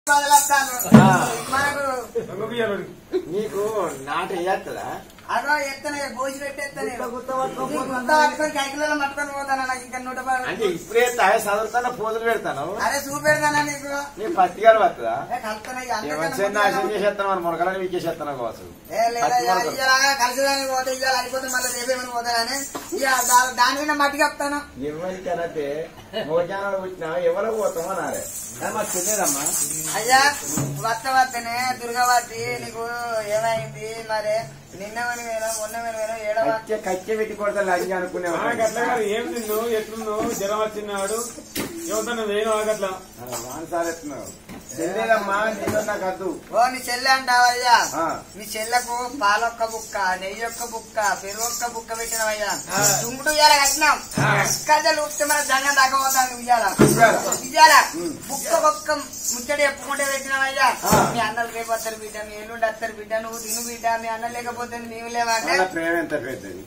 నీకు నాట వేయత్తదా అదో ఎత్తనే భోజి పెట్టేస్తానే కైకిలలో మట్టుకొని పోతాను నాకు ఇంకా 110 అంటే ఇప్పుడే తాగే చదువుతాను పోదులు పెడతాను. అరే చూపెడతానా నీకు నీ పత్తిగారు వస్తుందా నాశనం చేసేస్తాను మన మునకలని వీకేసేస్తాను కావచ్చు. కలిసిదానికి పోతే ఇవాళ అయిపోతే మళ్ళీ రేపేమని పోతానని దాని మీద మట్టి కప్తాను. ఎవరికనంటే భోజనాలు వచ్చినా ఎవరికి పోతామో నారే మాకు తెలియదమ్మా. అయ్యా వస్తనే దుర్గావతి నీకు ఏమైంది మరి నిన్నమని వేనా మొన్నమని వేనా ఏడవ కచ్చే పెట్టి కొడతా లంచి అనుకునే ఏం నిన్ను ఎట్లుందో జ్వరం వచ్చినాడు ఎవరితో వేణు ఆగట్లా వానసారెత్తున్నావు తెలియదమ్మా నీలో నాకు వద్దు. ఓ నీ చెల్లె అంటావయ్యా నీ చెల్లెకు పాలొక్క బుక్క నెయ్యి ఒక్క బుక్క పెరుగు ఒక్క బుక్క పెట్టినవయ్యా తుంగుడు ఇయ్యాల కట్టినాం కథలు ఉప్తే మన జంగం దాకపోతాను ఇయ్యాల ఇయ్యాల బుక్క ఒక్క ముచ్చడి చెప్పుకుంటే పెట్టినవయ్యా మీ అన్నలు రేపు వస్తారు బిడ్డ మీ ఎల్లుండి వస్తారు బిడ్డ నువ్వు తిను బిడ్డ మీ అన్న లేకపోతే మేము లేవంటే ప్రేమ ఎంత పెద్దది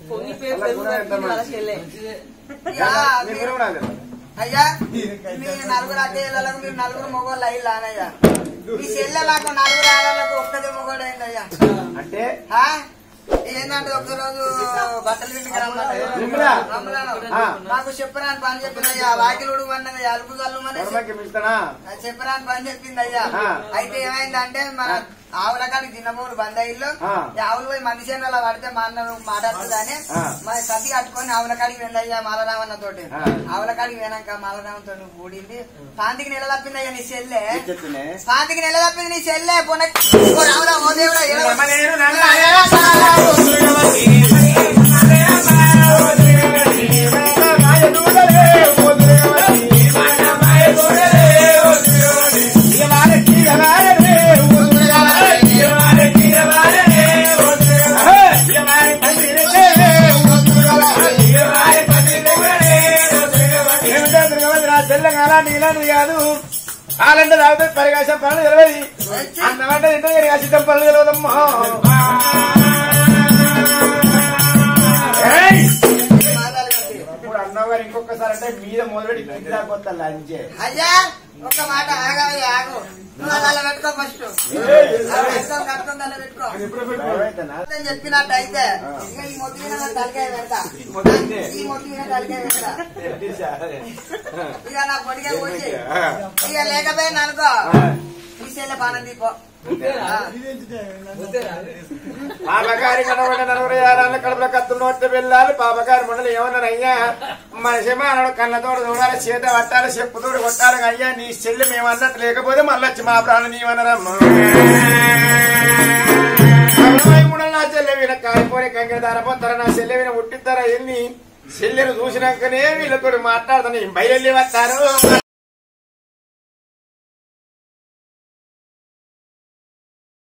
అయ్యా మీ నలుగురు అడ్డేళ్ళకు మీరు నలుగురు మొగోళ్ళు అయ్యి లానయ్యా మీ చెల్లెలకు నలుగురు ఆడలకు ఒక్కదే మొగోడు అయిందయ్యా. అంటే ఏంటంటే ఒక్కరోజు బట్టలు ఇంటికి రమ్మన్నాను నాకు చెప్పరాని పని చెప్పిందయ్యా. వాకిలుడు అన్నది అలుపు కల్లుమని చెప్పరాని పని చెప్పిందయ్యా. అయితే ఏమైందంటే మన ఆవుల కాడికి తిన్నబోడు బందయిల్లో ఆవులు పోయి మనిషి అలా పడితే మా అన్న మాట్లాడుతుందని మరి సతి కట్టుకొని ఆవుల కాడికి వెళ్ళయ్యా మాలరామన్న తోటి. ఆవుల కాడికి పోయినాక మాలరామతో నువ్వు కూడింది పాంతికి నెల తప్పిందయ్యా నీ చెల్లె. పాంతికి నెల తప్పింది నీ చెల్లె రావురా ఓ దేవుడా తెలంగాణ నీళ్ళని కాదు కాలంటే తాగితే పరికాశం పనులు తెలియదు అన్నమాట ఇంటే కాసితం పనులు తెలియదమ్మా. ఇప్పుడు అన్నవారు గారు ఇంకొకసారి అంటే మీద మొదలుపెట్టి కింద కొత్త లంచే. అయ్యా ఒక మాట ఆగవయ్యా ఆగు అలా పెట్టుకో ఫస్ట్ పెట్టుకో చెప్పినట్టు అయితే ఈ మొత్తం తలకాయ పెడతా ఈ మొత్తం తలకాయ పెడతా ఇక నా పొడిగా పోయి ఇక లేకపోయింది అనుకో తీసేళ్ళ పానం దీపో. పాపగారి కనబడి 46 కడుపుల కత్తులు నోట్లు వెళ్ళాలి. పాపగారి మండలి ఏమన్నారు అయ్యా మనిషి మానడు కళ్ళతోడు చూడాలి చేత పట్టాలి చెప్పుతోడు కొట్టాలి అయ్యా నీ చెల్లి మేమన్నట్టు లేకపోతే మళ్ళీ వచ్చి మా ప్రాణం నీవనరమ్మా. నా చెల్లె విన కాలిపోయి కంకె ధరపోతారా నా చెల్లె విన ఉట్టిస్తారా ఎన్ని చెల్లెను చూసినాకనే వీళ్ళతో మాట్లాడతాను బయలు వస్తారు.